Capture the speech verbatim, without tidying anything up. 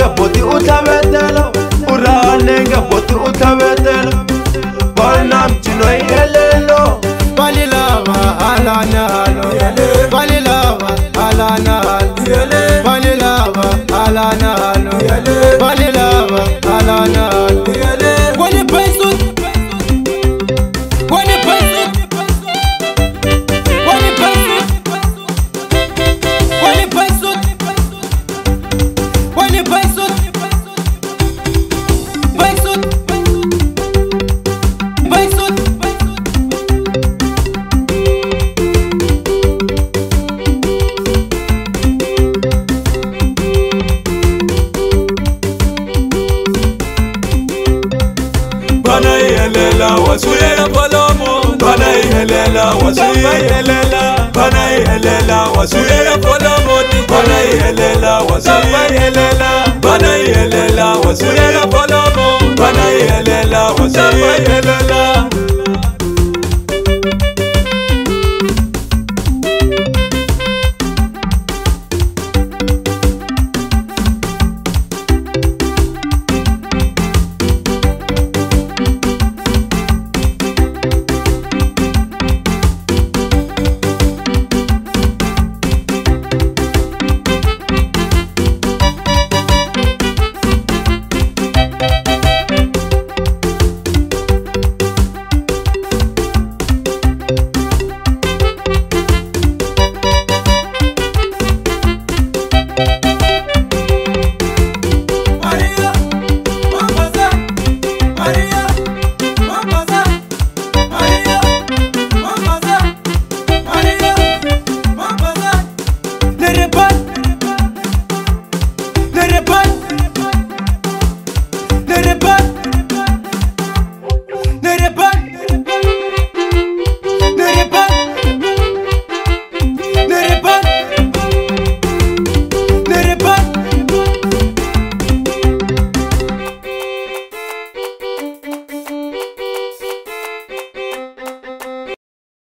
boti uthabetela urane nge boti uthabetela bana mtino yelelo balilava alana halo balilava alana halo balilava alana halo balilava alana halo wani peso wani peso wani peso wani peso wani peso peso peso bana yelela wasuye polomo bana yelela wasuye yelela bana yelela wasuye polomo bana yelela wasuye yelela bana yelela wasuye polomo bana yelela wasuye yelela